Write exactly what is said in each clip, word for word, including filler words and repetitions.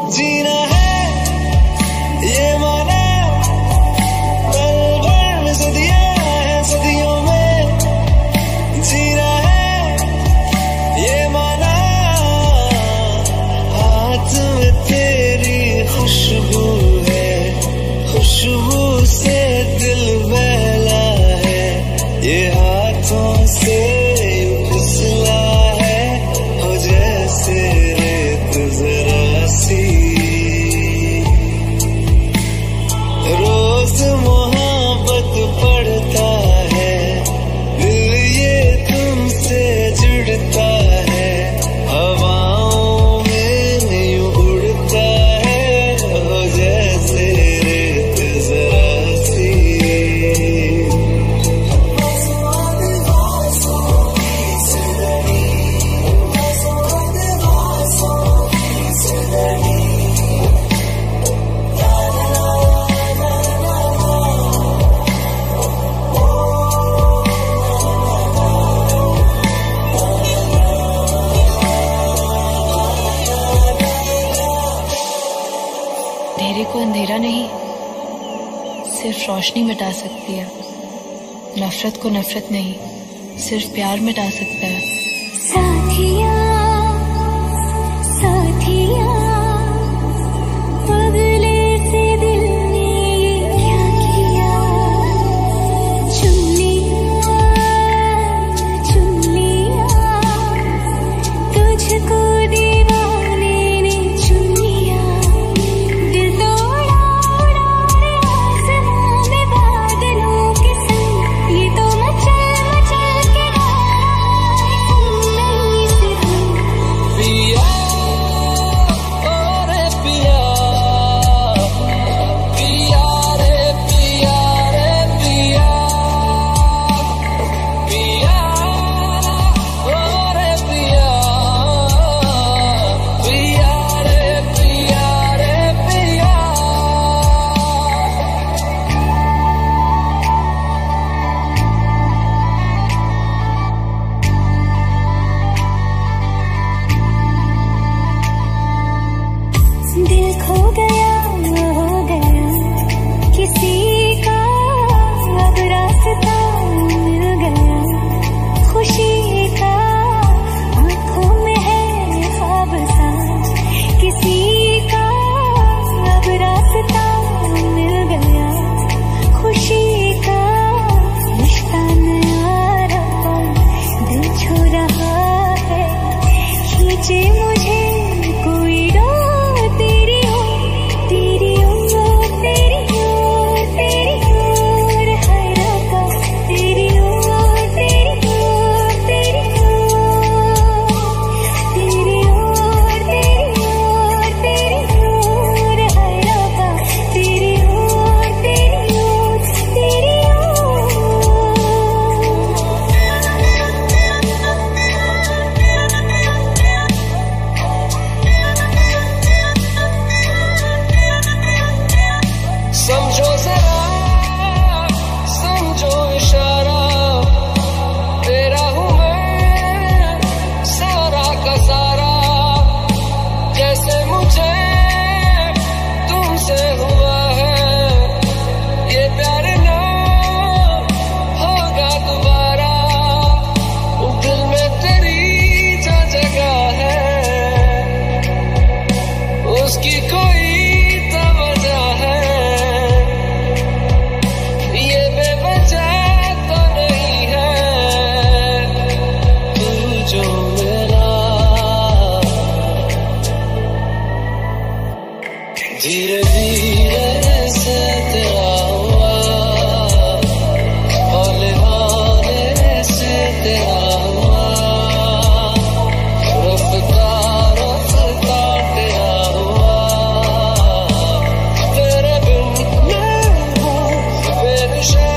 जीना है ये माना, पल भर में सदियां हैं, सदियों में जीना है ये माना। हाथ में तेरी खुशबू है, खुशबू से दिल बहला है, ये हाथों से फिसला है, हो जैसे रेत जरा सी। रोज मोहब्बत पढ़ता है दिल, ये तुमसे जुड़ता है, हवाओं में यूं उड़ता है, हो जैसे रेत जरा सी। अंधेरे को अंधेरा नहीं, सिर्फ रोशनी मिटा सकती है। नफरत को नफरत नहीं, सिर्फ प्यार मिटा सकता है। साथिया साथिया बदले से दिल ने ये क्या किया, चुन लिया चुन लिया तुझको, दीवाने ने चुन लिया। दिल तोड़ा उड़ा रे आसमां में बादलों के संग, ये तो मचल मचल के नहीं से हम। पिया ओ रे पिया, पिया रे पिया रे पिया, पिया ओ रे पिया, पिया रे पिया रे पिया। दिल खो गया हो गया किसी का, अब रास्ता मिल गया खुशी का। आंखों में है ख्वाब सा किसी का, अब रास्ता मिल गया खुशी का। रिश्ता नया रहा दिल छू रहा है, खींचे मुझे कोई डोर तेरी ओर, तेरी ओर, तेरी ओर, तेरी ओर है रब्बा, तेरी ओर, तेरी ओर, तेरी ओर, तेरी ओर, तेरी ओर, तेरी ओर है रब्बा, तेरी ओर, तेरी ओर, तेरी समझो जरा समझो इशारा, तेरा हूँ मैं सारा का सारा। जैसे मुझे तुमसे हुआ है ये प्यार ना होगा दोबारा। दिल में तेरी जो जगह है उसकी कोई तो वजह है, ये बेवजह तो नहीं है। तू जो मेरा धीरे धीरे से तेरा हुआ, हौले हौले से तेरा हुआ, रफ्ता रफ्ता तेरा हुआ। तेरे बिन मैं हूँ बेनिशा।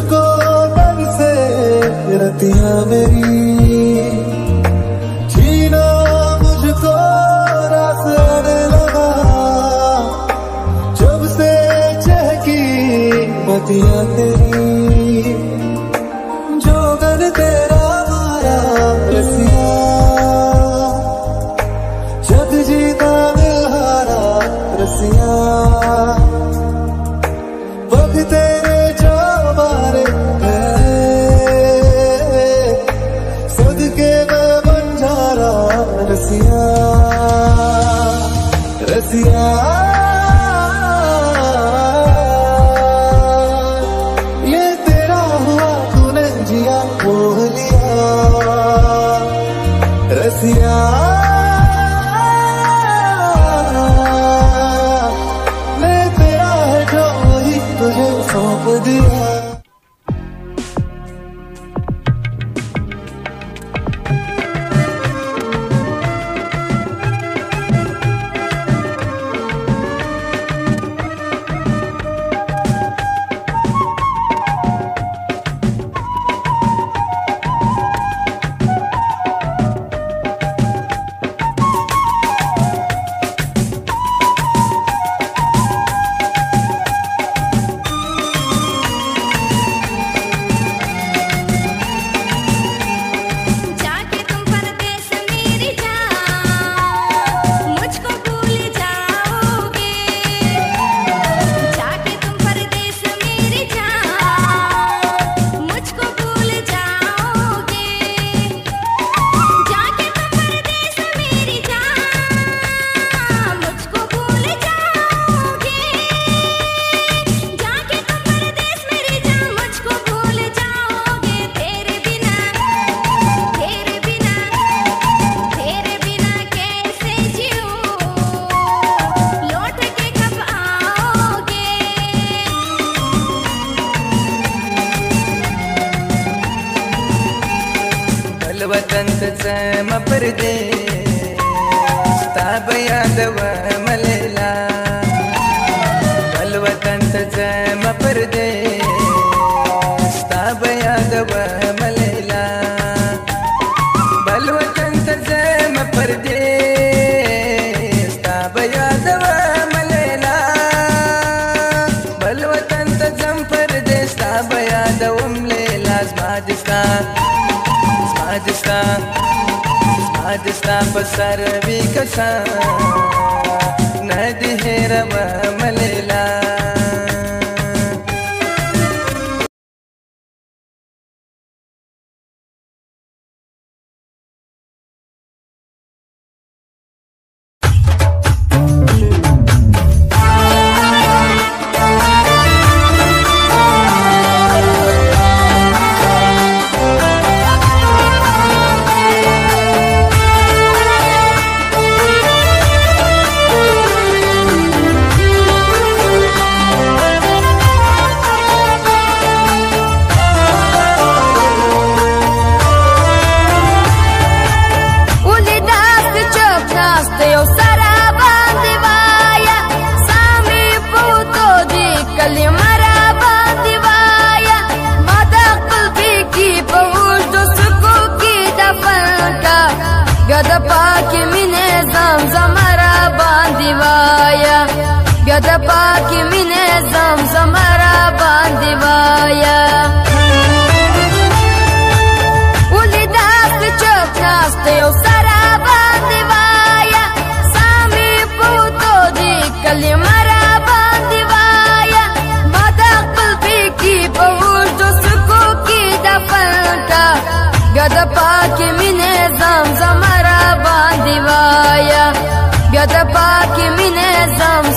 मुझको तब से रतियां मेरी जीना मुझको रास आने लगा जब से चहकी बतियां तेरी जोगन तेरा मारा रसिया जग जीता मिलहारा रसिया वक्त तेरे जो मारे सदके मैं बंजारा रसिया रसिया ये तेरा हुआ तूने जिया मोह लिया रसिया मैं तेरा है जो वही तुझे सौंप दिया। वतन परदेस ताब यादव मलेला बल वतन परदेस ताब यादव मलेला बल वतन परदेस ताब यादव मलेला बल वतन परदेस ताब Yadav मलेला Smadistan Smadistan Smadistan pasar vikasa nadhera wa malela Gadapa ki mine zam zamara bandivaya Uli dast chok naste yo sara bandivaya Sami puto di kalimara bandivaya Madak qalbi ki pawush do suko ki dafanka Gadapa ki mine zam zamara bandivaya Gadapa ki mine zam